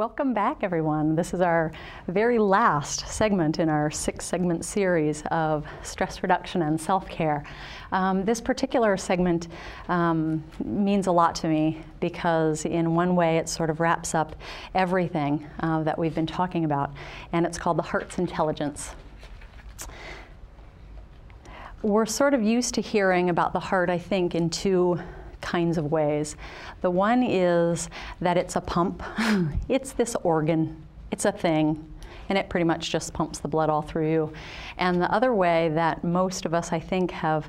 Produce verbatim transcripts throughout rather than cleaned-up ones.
Welcome back, everyone. This is our very last segment in our six-segment series of stress reduction and self-care. Um, this particular segment um, means a lot to me because in one way it sort of wraps up everything uh, that we've been talking about, and it's called the heart's intelligence. We're sort of used to hearing about the heart, I think, in two kinds of ways. The one is that it's a pump. It's this organ. It's a thing. And it pretty much just pumps the blood all through you. And the other way that most of us, I think, have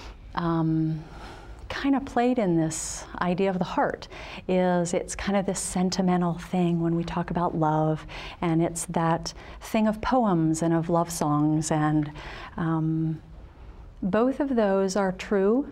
um, kind of played in this idea of the heart is it's kind of this sentimental thing when we talk about love. And it's that thing of poems and of love songs. And um, both of those are true.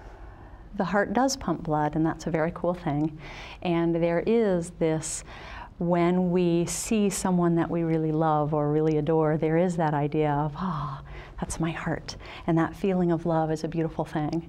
The heart does pump blood, and that's a very cool thing. And there is this, when we see someone that we really love or really adore, there is that idea of, ah, oh, that's my heart. And that feeling of love is a beautiful thing.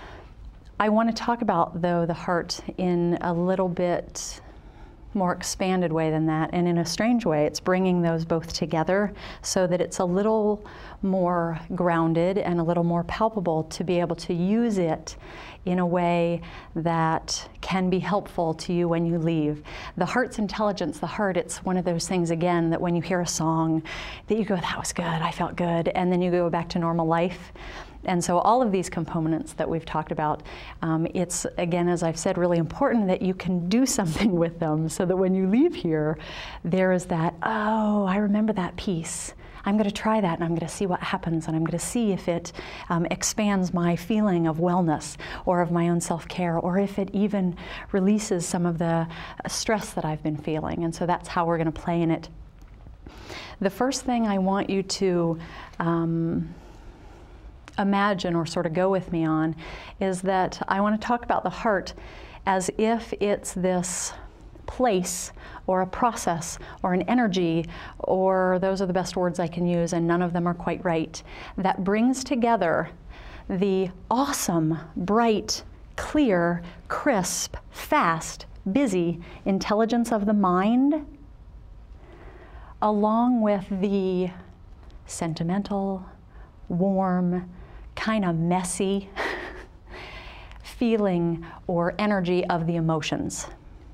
I want to talk about, though, the heart in a little bit more expanded way than that, and in a strange way, it's bringing those both together so that it's a little more grounded and a little more palpable to be able to use it in a way that can be helpful to you when you leave. The heart's intelligence, the heart, it's one of those things, again, that when you hear a song, that you go, that was good, I felt good, and then you go back to normal life. And so all of these components that we've talked about, um, it's, again, as I've said, really important that you can do something with them so that when you leave here, there is that, oh, I remember that piece. I'm going to try that, and I'm going to see what happens, and I'm going to see if it um, expands my feeling of wellness or of my own self-care, or if it even releases some of the stress that I've been feeling. And so that's how we're going to play in it. The first thing I want you to um, imagine or sort of go with me on is that I want to talk about the heart as if it's this place or a process or an energy, or those are the best words I can use and none of them are quite right, that brings together the awesome, bright, clear, crisp, fast, busy intelligence of the mind along with the sentimental, warm, kind of messy feeling or energy of the emotions.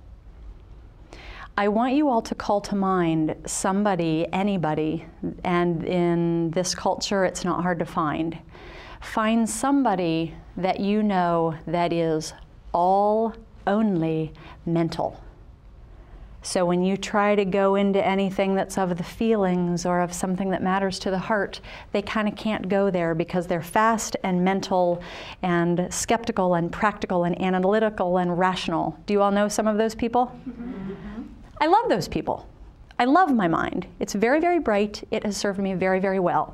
I want you all to call to mind somebody, anybody, and in this culture it's not hard to find. Find somebody that you know that is all only mental. So when you try to go into anything that's of the feelings or of something that matters to the heart, they kind of can't go there because they're fast and mental and skeptical and practical and analytical and rational. Do you all know some of those people? Mm-hmm. I love those people. I love my mind. It's very, very bright. It has served me very, very well.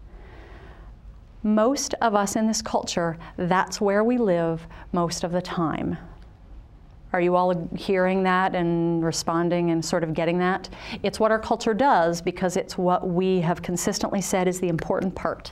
Most of us in this culture, that's where we live most of the time. Are you all hearing that and responding and sort of getting that? It's what our culture does because it's what we have consistently said is the important part.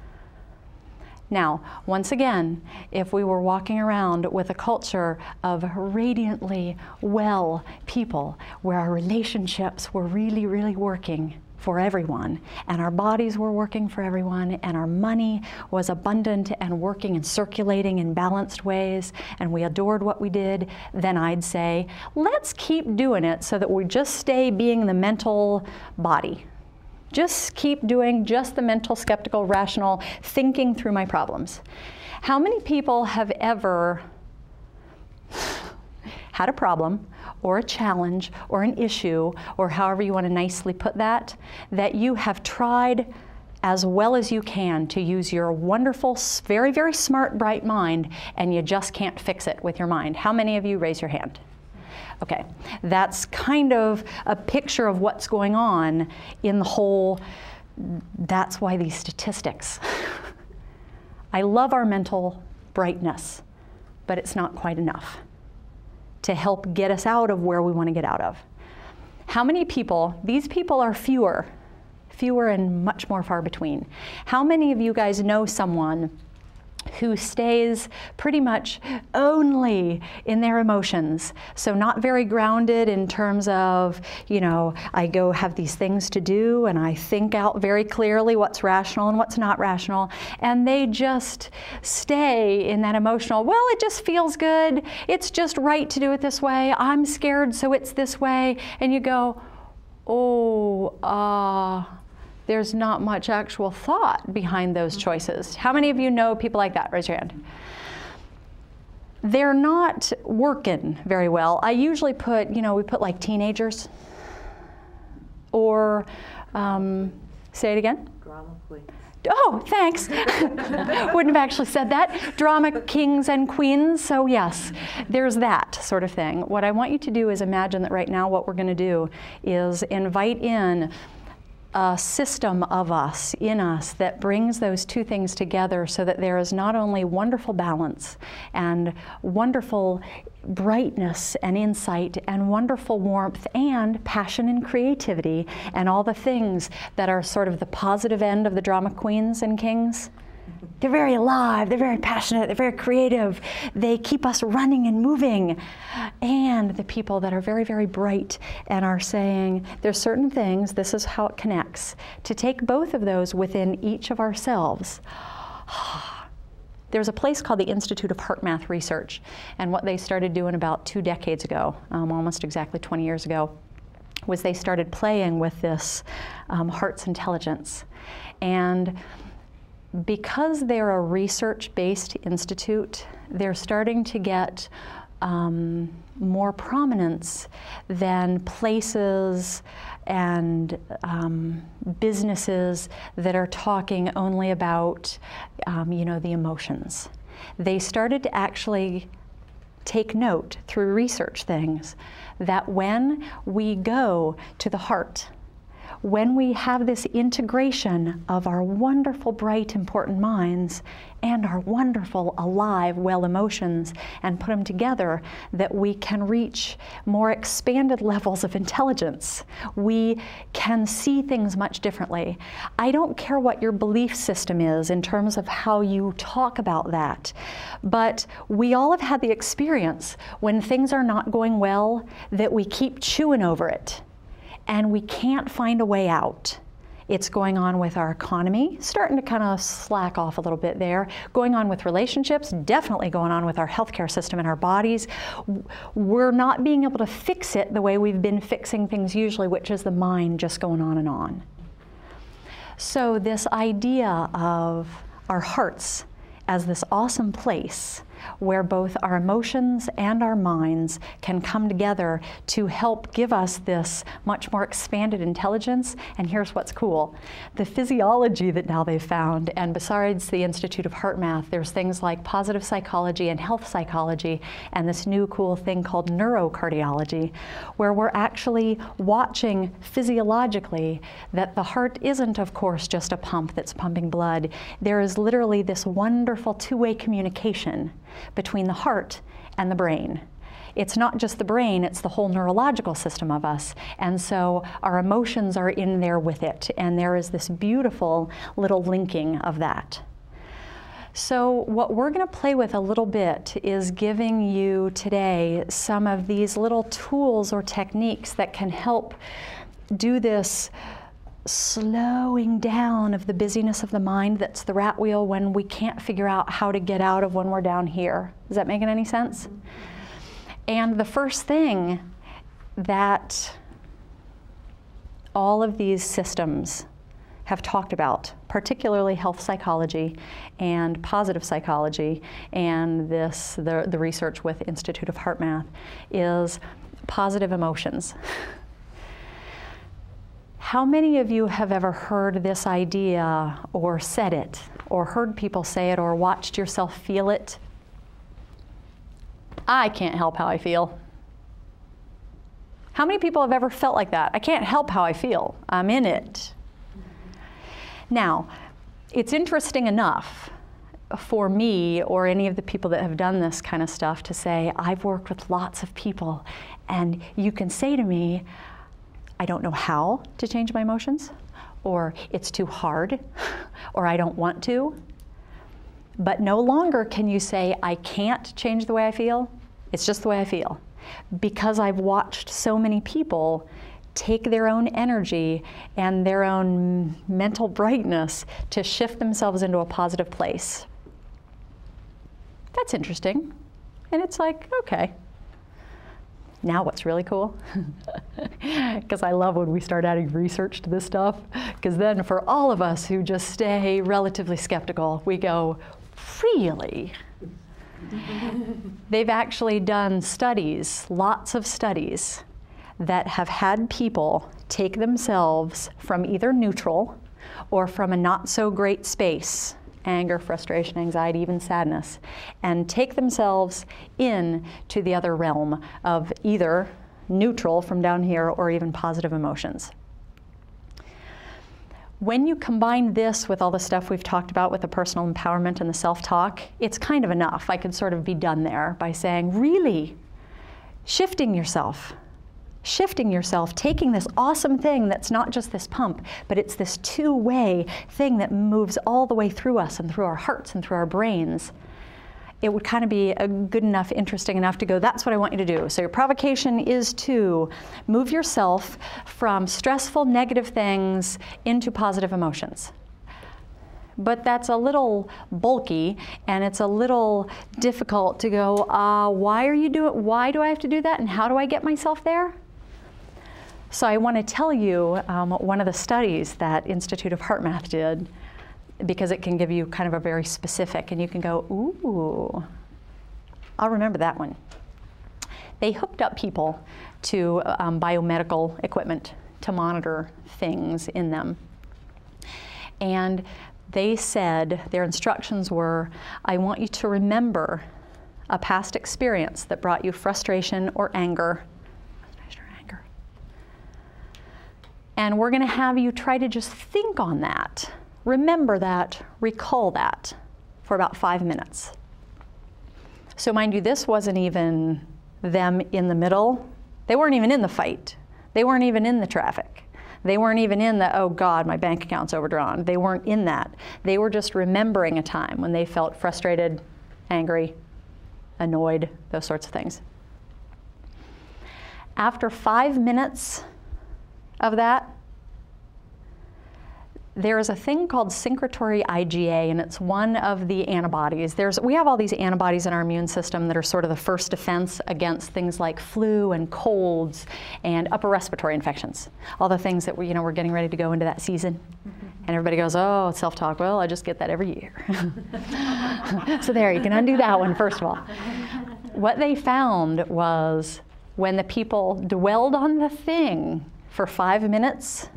Now, once again, if we were walking around with a culture of radiantly well people, where our relationships were really, really working for everyone, and our bodies were working for everyone, and our money was abundant and working and circulating in balanced ways, and we adored what we did, then I'd say, let's keep doing it so that we just stay being the mental body. Just keep doing just the mental, skeptical, rational, thinking through my problems. How many people have ever had a problem or a challenge or an issue, or however you want to nicely put that, that you have tried as well as you can to use your wonderful, very, very smart, bright mind, and you just can't fix it with your mind? How many of you raise your hand? Okay, that's kind of a picture of what's going on in the whole, that's why these statistics. I love our mental brightness, but it's not quite enough to help get us out of where we want to get out of. How many people, these people are fewer, fewer and much more far between. How many of you guys know someone who stays pretty much only in their emotions. So not very grounded in terms of, you know, I go have these things to do and I think out very clearly what's rational and what's not rational. And they just stay in that emotional, well, it just feels good. It's just right to do it this way. I'm scared, so it's this way. And you go, oh, uh, there's not much actual thought behind those choices. How many of you know people like that? Raise your hand. They're not working very well. I usually put, you know, we put like teenagers or, um, say it again? Drama queens. Oh, thanks. Wouldn't have actually said that. Drama kings and queens, so yes, there's that sort of thing. What I want you to do is imagine that right now what we're going to do is invite in a system of us, in us, that brings those two things together so that there is not only wonderful balance and wonderful brightness and insight and wonderful warmth and passion and creativity and all the things that are sort of the positive end of the drama queens and kings. They're very alive, they're very passionate, they're very creative, they keep us running and moving. And the people that are very, very bright and are saying, there's certain things, this is how it connects. To take both of those within each of ourselves. There's a place called the Institute of Heart Math Research, and what they started doing about two decades ago, um, almost exactly twenty years ago, was they started playing with this um, heart's intelligence. And because they're a research-based institute, they're starting to get um, more prominence than places and um, businesses that are talking only about, um, you know, the emotions. They started to actually take note through research things that when we go to the heart, when we have this integration of our wonderful, bright, important minds and our wonderful, alive, well emotions and put them together, that we can reach more expanded levels of intelligence. We can see things much differently. I don't care what your belief system is in terms of how you talk about that, but we all have had the experience when things are not going well that we keep chewing over it. And we can't find a way out. It's going on with our economy, starting to kind of slack off a little bit there. Going on with relationships, definitely going on with our healthcare system and our bodies. We're not being able to fix it the way we've been fixing things usually, which is the mind just going on and on. So this idea of our hearts as this awesome place where both our emotions and our minds can come together to help give us this much more expanded intelligence. And here's what's cool. The physiology that now they've found, and besides the Institute of Heart Math, there's things like positive psychology and health psychology, and this new cool thing called neurocardiology, where we're actually watching physiologically that the heart isn't, of course, just a pump that's pumping blood. There is literally this wonderful two-way communication between the heart and the brain. It's not just the brain, it's the whole neurological system of us. And so our emotions are in there with it. And there is this beautiful little linking of that. So what we're going to play with a little bit is giving you today some of these little tools or techniques that can help do this slowing down of the busyness of the mind that's the rat wheel when we can't figure out how to get out of when we're down here. Is that making any sense? Mm-hmm. And the first thing that all of these systems have talked about, particularly health psychology and positive psychology and this the, the research with Institute of Heart Math, is positive emotions. How many of you have ever heard this idea or said it or heard people say it or watched yourself feel it? I can't help how I feel. How many people have ever felt like that? I can't help how I feel. I'm in it. Now, it's interesting enough for me or any of the people that have done this kind of stuff to say, I've worked with lots of people, and you can say to me, I don't know how to change my emotions, or it's too hard, or I don't want to. But no longer can you say, I can't change the way I feel. It's just the way I feel. Because I've watched so many people take their own energy and their own mental brightness to shift themselves into a positive place. That's interesting. And it's like, okay. Now what's really cool, because I love when we start adding research to this stuff, because then for all of us who just stay relatively skeptical, we go, really? They've actually done studies, lots of studies, that have had people take themselves from either neutral or from a not so great space, anger, frustration, anxiety, even sadness, and take themselves in to the other realm of either neutral from down here or even positive emotions. When you combine this with all the stuff we've talked about with the personal empowerment and the self-talk, it's kind of enough. I could sort of be done there by saying, really, shifting yourself. Shifting yourself, taking this awesome thing that's not just this pump, but it's this two-way thing that moves all the way through us and through our hearts and through our brains. It would kind of be a good enough, interesting enough to go, that's what I want you to do. So your provocation is to move yourself from stressful, negative things into positive emotions. But that's a little bulky, and it's a little difficult to go, uh, why are you doing, why do I have to do that, and how do I get myself there? So I want to tell you um, one of the studies that Institute of Heart Math did, because it can give you kind of a very specific, and you can go, ooh, I'll remember that one. They hooked up people to um, biomedical equipment to monitor things in them. And they said, their instructions were, I want you to remember a past experience that brought you frustration or anger. And we're going to have you try to just think on that, remember that, recall that for about five minutes. So mind you, this wasn't even them in the middle. They weren't even in the fight. They weren't even in the traffic. They weren't even in the, oh God, my bank account's overdrawn. They weren't in that. They were just remembering a time when they felt frustrated, angry, annoyed, those sorts of things. After five minutes of that, there is a thing called synchretory I G A, and it's one of the antibodies. There's, we have all these antibodies in our immune system that are sort of the first defense against things like flu and colds and upper respiratory infections. All the things that we, you know, we're getting ready to go into that season. Mm-hmm. And everybody goes, oh, self-talk. Well, I just get that every year. So there, you can undo that one, first of all. What they found was when the people dwelled on the thing for five minutes,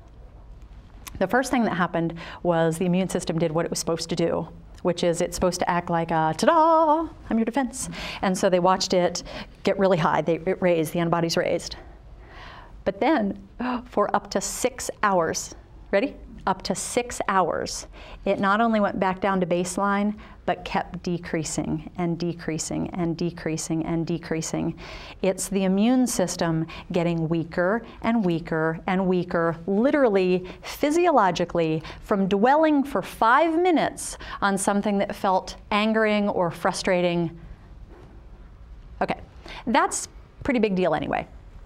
the first thing that happened was the immune system did what it was supposed to do, which is it's supposed to act like a, ta-da, I'm your defense. And so they watched it get really high. They, it raised, the antibodies raised. But then for up to six hours, ready? Up to six hours, it not only went back down to baseline, but kept decreasing and decreasing and decreasing and decreasing. It's the immune system getting weaker and weaker and weaker, literally, physiologically, from dwelling for five minutes on something that felt angering or frustrating. Okay, that's a pretty big deal anyway.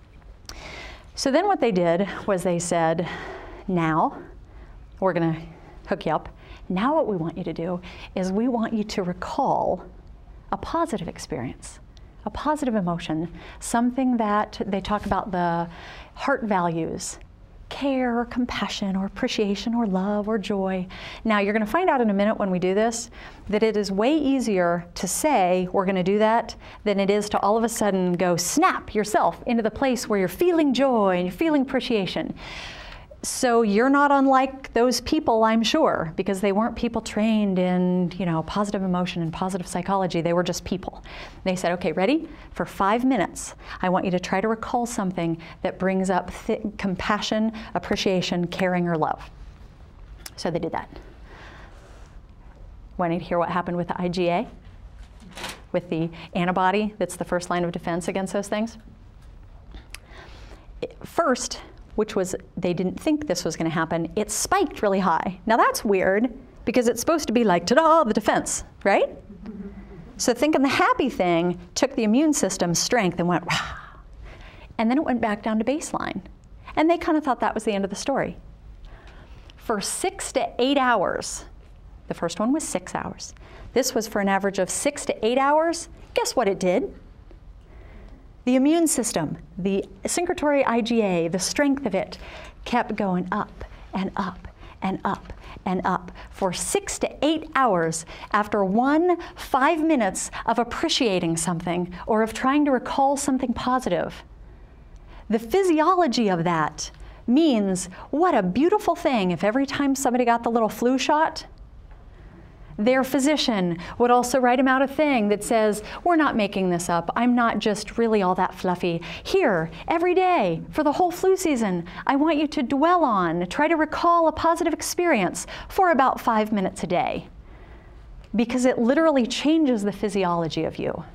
So then what they did was they said, now, we're going to hook you up. Now what we want you to do is we want you to recall a positive experience, a positive emotion, something that they talk about the heart values, care or compassion or appreciation or love or joy. Now you're going to find out in a minute when we do this that it is way easier to say we're going to do that than it is to all of a sudden go snap yourself into the place where you're feeling joy and you're feeling appreciation. So you're not unlike those people, I'm sure, because they weren't people trained in, you know, positive emotion and positive psychology. They were just people. They said, okay, ready? For five minutes, I want you to try to recall something that brings up th- compassion, appreciation, caring, or love. So they did that. Want to hear what happened with the I G A? With the antibody that's the first line of defense against those things? First, which was, they didn't think this was going to happen, it spiked really high. Now that's weird. because it's supposed to be like, ta-da, the defense, right? So thinking the happy thing took the immune system's strength and went, rah, and then it went back down to baseline. And they kind of thought that was the end of the story. For six to eight hours, the first one was six hours. This was for an average of six to eight hours. Guess what it did? The immune system, the synchrotron I G A, the strength of it, kept going up and up and up and up for six to eight hours after one five minutes of appreciating something or of trying to recall something positive. The physiology of that means what a beautiful thing if every time somebody got the little flu shot, their physician would also write them out a thing that says, we're not making this up. I'm not just really all that fluffy. Here, every day, for the whole flu season, I want you to dwell on, try to recall a positive experience for about five minutes a day. Because it literally changes the physiology of you.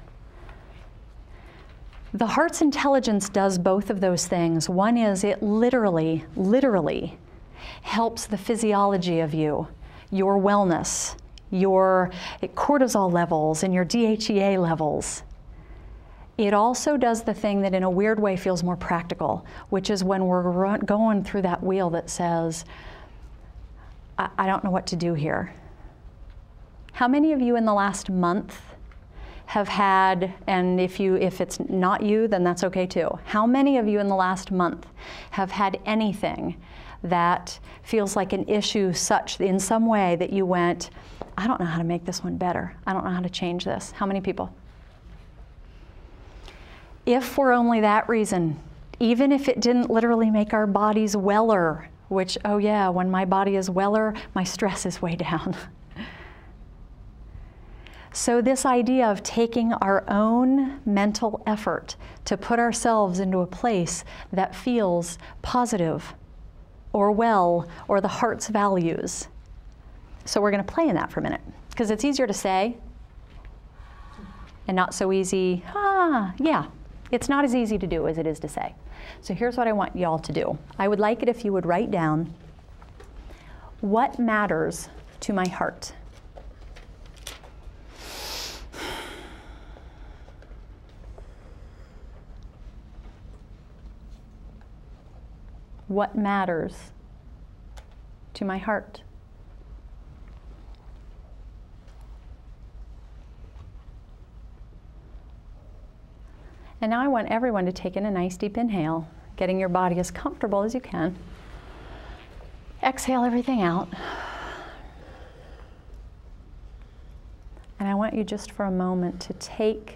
The heart's intelligence does both of those things. One is it literally, literally helps the physiology of you, your wellness, your cortisol levels and your D H E A levels. It also does the thing that in a weird way feels more practical, which is when we're run, going through that wheel that says, I, I don't know what to do here. How many of you in the last month have had, and if you if it's not you, then that's okay too. How many of you in the last month have had anything that feels like an issue such in some way that you went, I don't know how to make this one better. I don't know how to change this. How many people? If for only that reason, even if it didn't literally make our bodies weller, which, oh yeah, when my body is weller, my stress is way down. So this idea of taking our own mental effort to put ourselves into a place that feels positive or well, or the heart's values. So we're going to play in that for a minute, because it's easier to say and not so easy, ah, yeah, it's not as easy to do as it is to say. So here's what I want y'all to do. I would like it if you would write down what matters to my heart. What matters to my heart? And now I want everyone to take in a nice deep inhale, getting your body as comfortable as you can. Exhale everything out. And I want you just for a moment to take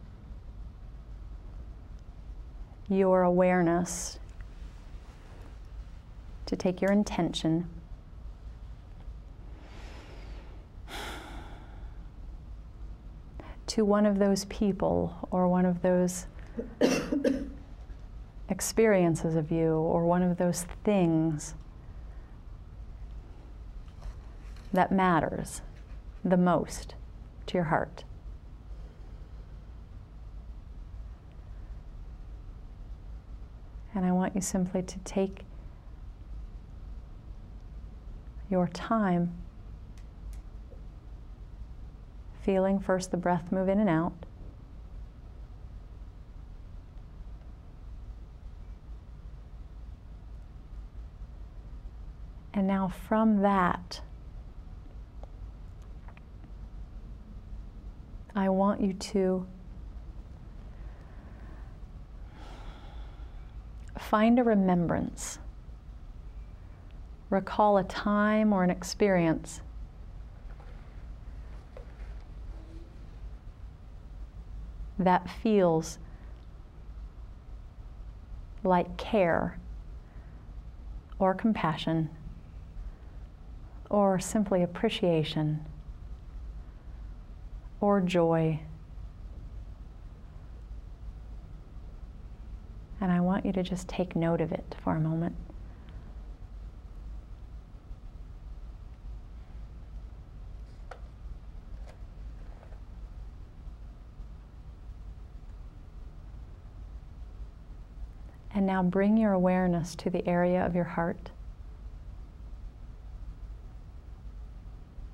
your awareness, to take your intention to one of those people or one of those experiences of you or one of those things that matters the most to your heart. And I want you simply to take your time feeling first the breath move in and out. And now from that, I want you to find a remembrance. Recall a time or an experience that feels like care or compassion or simply appreciation or joy. And I want you to just take note of it for a moment. And now bring your awareness to the area of your heart.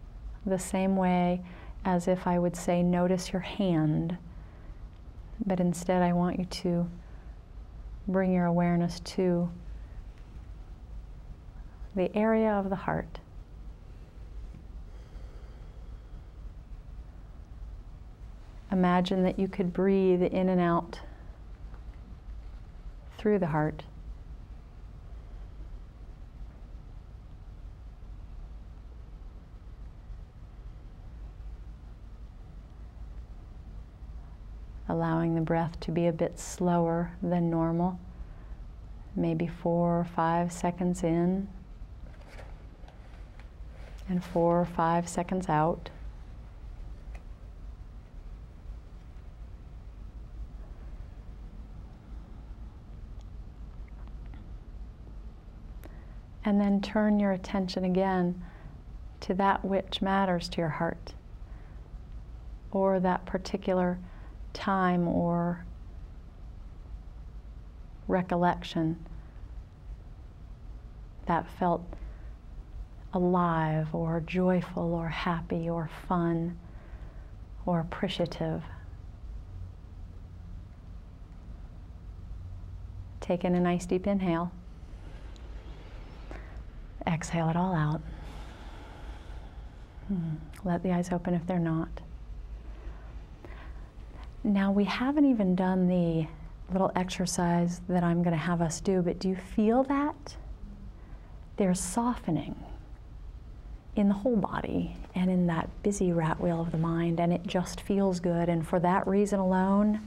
the same way as if I would say, notice your hand, but instead I want you to bring your awareness to the area of the heart. Imagine that you could breathe in and out through the heart. Allowing the breath to be a bit slower than normal, maybe four or five seconds in and four or five seconds out. And then turn your attention again to that which matters to your heart, or that particular time or recollection that felt alive or joyful or happy or fun or appreciative. Take in a nice deep inhale. Exhale it all out. Hmm. Let the eyes open if they're not. Now, we haven't even done the little exercise that I'm going to have us do, but do you feel that? There's softening in the whole body and in that busy rat wheel of the mind, and it just feels good. And for that reason alone,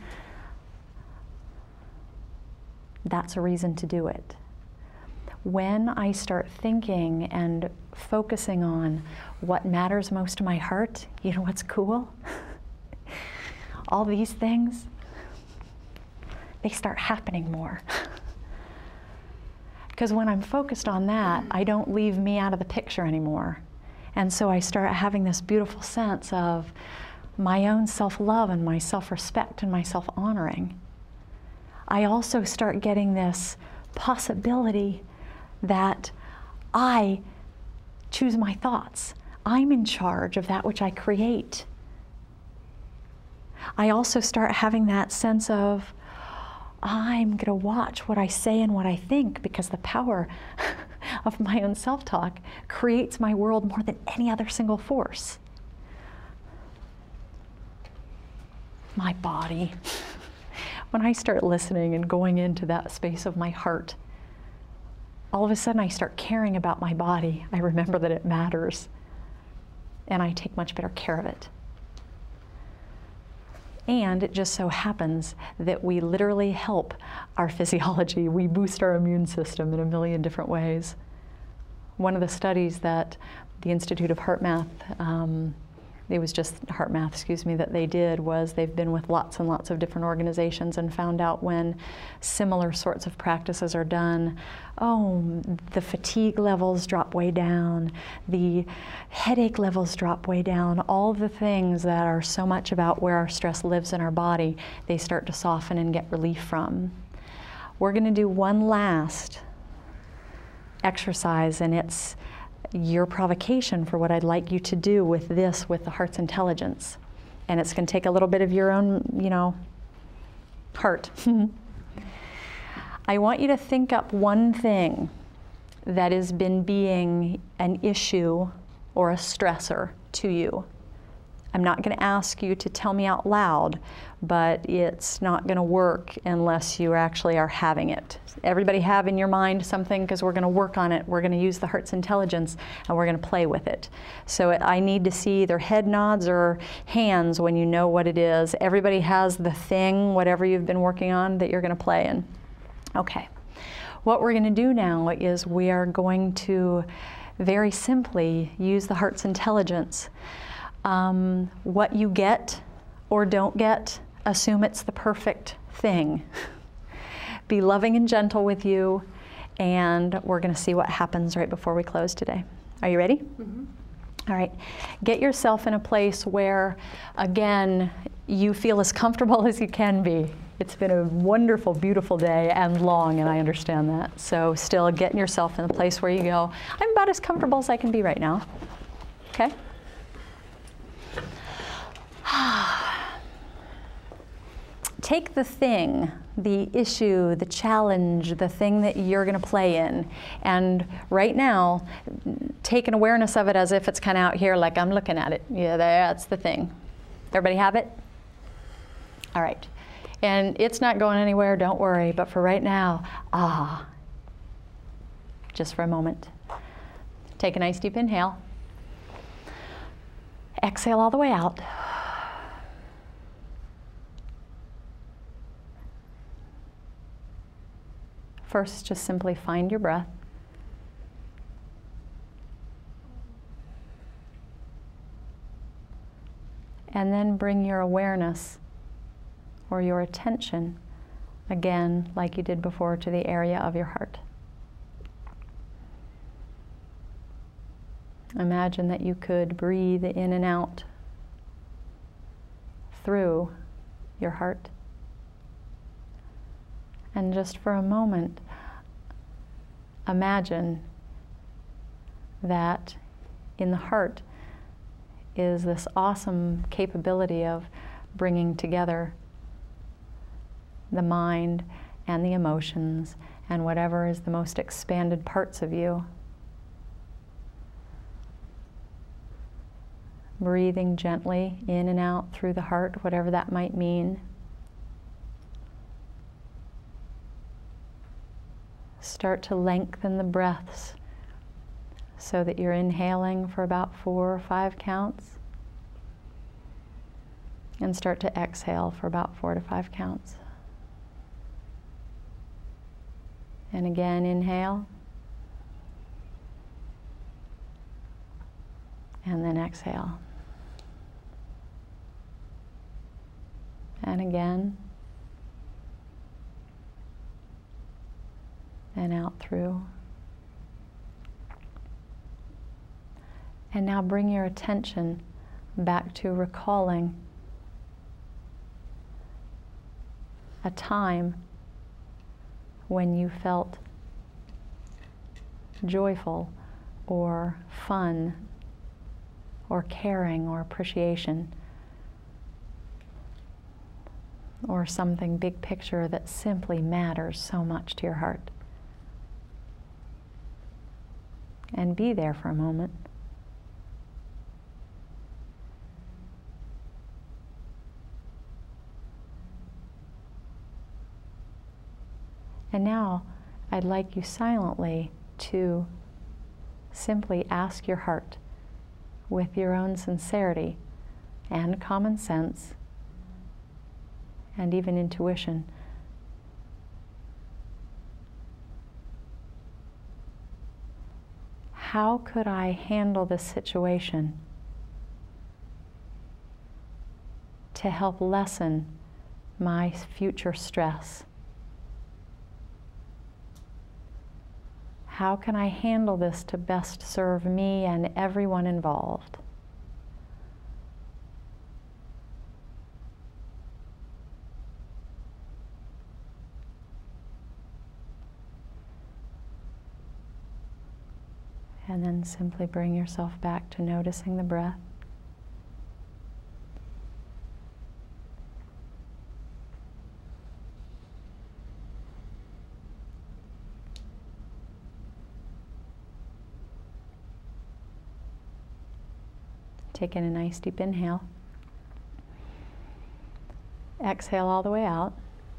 that's a reason to do it. When I start thinking and focusing on what matters most to my heart, you know what's cool? All these things, they start happening more. Because when I'm focused on that, I don't leave me out of the picture anymore. And so I start having this beautiful sense of my own self-love and my self-respect and my self-honoring. I also start getting this possibility that I choose my thoughts. I'm in charge of that which I create. I also start having that sense of, I'm going to watch what I say and what I think, because the power of my own self-talk creates my world more than any other single force. My body. When I start listening and going into that space of my heart, all of a sudden I start caring about my body. I remember that it matters, and I take much better care of it. And it just so happens that we literally help our physiology. We boost our immune system in a million different ways. One of the studies that the Institute of Heart Math, um, it was just Heart Math, excuse me, that they did was they've been with lots and lots of different organizations and found out when similar sorts of practices are done, oh, the fatigue levels drop way down, the headache levels drop way down, all the things that are so much about where our stress lives in our body, they start to soften and get relief from. We're going to do one last exercise, and it's your provocation for what I'd like you to do with this, with the heart's intelligence. And it's going to take a little bit of your own, you know, heart. I want you to think up one thing that has been being an issue or a stressor to you. I'm not going to ask you to tell me out loud, but it's not going to work unless you actually are having it. Everybody have in your mind something, because we're going to work on it. We're going to use the heart's intelligence, and we're going to play with it. So I need to see either head nods or hands when you know what it is. Everybody has the thing, whatever you've been working on, that you're going to play in. Okay. What we're going to do now is we are going to very simply use the heart's intelligence. Um, what you get or don't get, assume it's the perfect thing. Be loving and gentle with you, and we're going to see what happens right before we close today. Are you ready? Mm-hmm. All right. Get yourself in a place where, again, you feel as comfortable as you can be. It's been a wonderful, beautiful day and long, and I understand that. So still getting yourself in a place where you go, I'm about as comfortable as I can be right now. Okay? Take the thing, the issue, the challenge, the thing that you're going to play in, and right now, take an awareness of it as if it's kind of out here, like I'm looking at it. Yeah, that's the thing. Everybody have it? All right. And it's not going anywhere, don't worry, but for right now, ah, just for a moment. Take a nice deep inhale. Exhale all the way out. First, just simply find your breath. And then bring your awareness or your attention, again, like you did before, to the area of your heart. Imagine that you could breathe in and out through your heart. And just for a moment, imagine that in the heart is this awesome capability of bringing together the mind and the emotions and whatever is the most expanded parts of you. Breathing gently in and out through the heart, whatever that might mean. Start to lengthen the breaths so that you're inhaling for about four or five counts, and start to exhale for about four to five counts. And again, inhale, and then exhale. And again, and out through. And now bring your attention back to recalling a time when you felt joyful or fun or caring or appreciation, or something big picture that simply matters so much to your heart. And be there for a moment. And now I'd like you silently to simply ask your heart, with your own sincerity and common sense and even intuition, how could I handle this situation to help lessen my future stress? How can I handle this to best serve me and everyone involved? And then simply bring yourself back to noticing the breath. Take in a nice deep inhale. Exhale all the way out.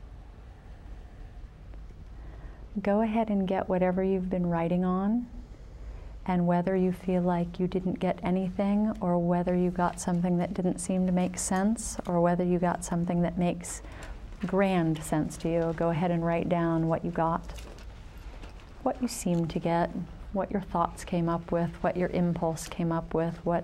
Go ahead and get whatever you've been writing on, and whether you feel like you didn't get anything, or whether you got something that didn't seem to make sense, or whether you got something that makes grand sense to you, go ahead and write down what you got, what you seemed to get, what your thoughts came up with, what your impulse came up with, what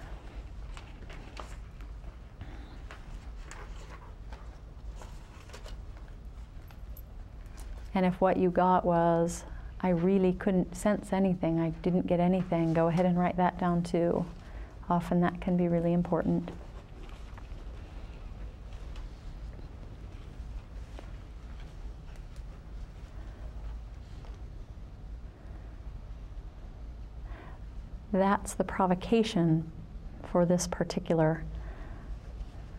and if what you got was, I really couldn't sense anything, I didn't get anything, go ahead and write that down too. Often that can be really important. That's the provocation for this particular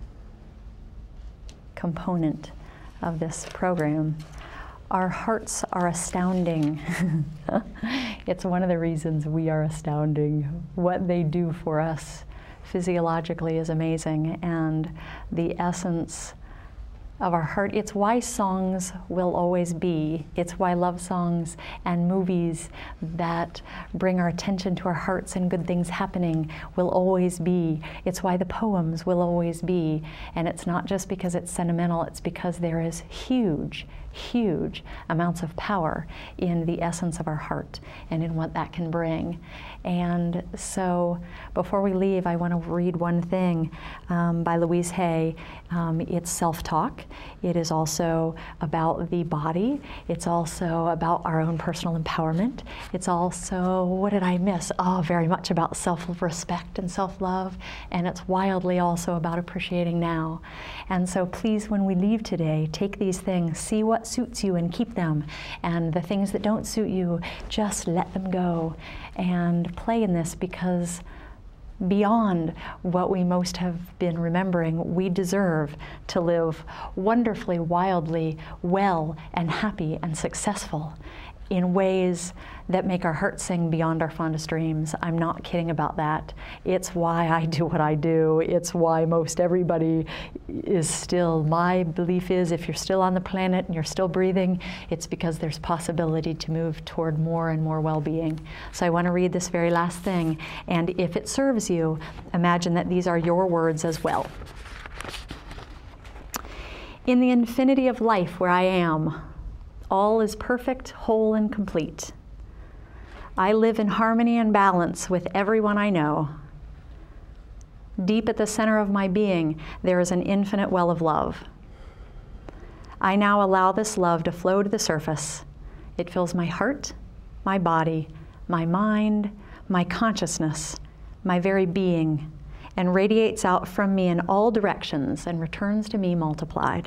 component of this program. Our hearts are astounding. It's one of the reasons we are astounding. What they do for us physiologically is amazing, and the essence of our heart, it's why songs will always be. It's why love songs and movies that bring our attention to our hearts and good things happening will always be. It's why the poems will always be. And it's not just because it's sentimental, it's because there is huge, huge amounts of power in the essence of our heart and in what that can bring. And so before we leave, I want to read one thing um, by Louise Hay. Um, it's self-talk. It is also about the body. It's also about our own personal empowerment. It's also, what did I miss? Oh, very much about self-respect and self-love. And it's wildly also about appreciating now. And so please, when we leave today, take these things, see what suits you and keep them. And the things that don't suit you, just let them go. And play in this, because beyond what we most have been remembering, we deserve to live wonderfully, wildly well and happy and successful in ways that make our hearts sing beyond our fondest dreams. I'm not kidding about that. It's why I do what I do. It's why most everybody is still, my belief is, if you're still on the planet and you're still breathing, it's because there's possibility to move toward more and more well-being. So I want to read this very last thing, and if it serves you, imagine that these are your words as well. In the infinity of life where I am, all is perfect, whole, and complete. I live in harmony and balance with everyone I know. Deep at the center of my being, there is an infinite well of love. I now allow this love to flow to the surface. It fills my heart, my body, my mind, my consciousness, my very being, and radiates out from me in all directions and returns to me multiplied.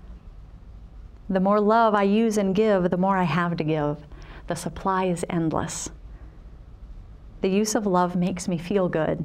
The more love I use and give, the more I have to give. The supply is endless. The use of love makes me feel good.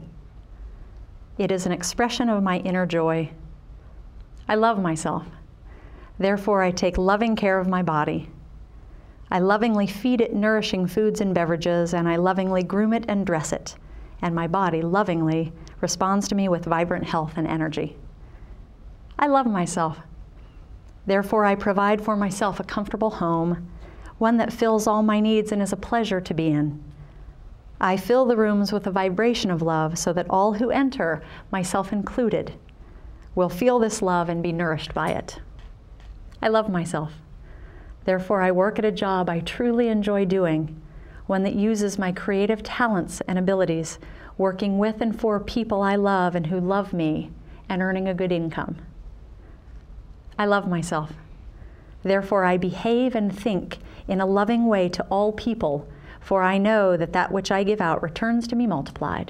It is an expression of my inner joy. I love myself. Therefore, I take loving care of my body. I lovingly feed it nourishing foods and beverages, and I lovingly groom it and dress it. And my body lovingly responds to me with vibrant health and energy. I love myself. Therefore, I provide for myself a comfortable home, one that fills all my needs and is a pleasure to be in. I fill the rooms with a vibration of love so that all who enter, myself included, will feel this love and be nourished by it. I love myself. Therefore, I work at a job I truly enjoy doing, one that uses my creative talents and abilities, working with and for people I love and who love me, and earning a good income. I love myself. Therefore, I behave and think in a loving way to all people, for I know that that which I give out returns to me multiplied.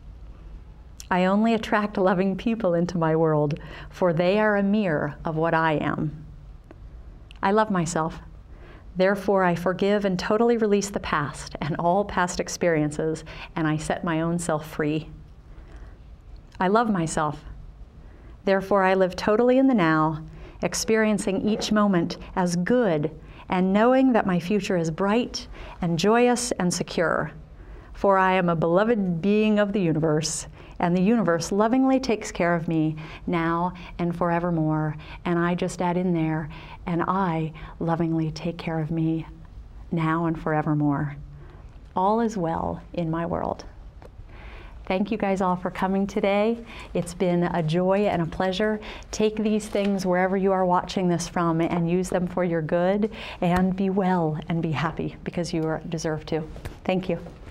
I only attract loving people into my world, for they are a mirror of what I am. I love myself. Therefore, I forgive and totally release the past and all past experiences, and I set my own self free. I love myself. Therefore, I live totally in the now, experiencing each moment as good and knowing that my future is bright and joyous and secure. For I am a beloved being of the universe, and the universe lovingly takes care of me now and forevermore. And I just add in there, and I lovingly take care of me now and forevermore. All is well in my world. Thank you guys all for coming today. It's been a joy and a pleasure. Take these things wherever you are watching this from and use them for your good, and be well and be happy, because you are, deserve to. Thank you.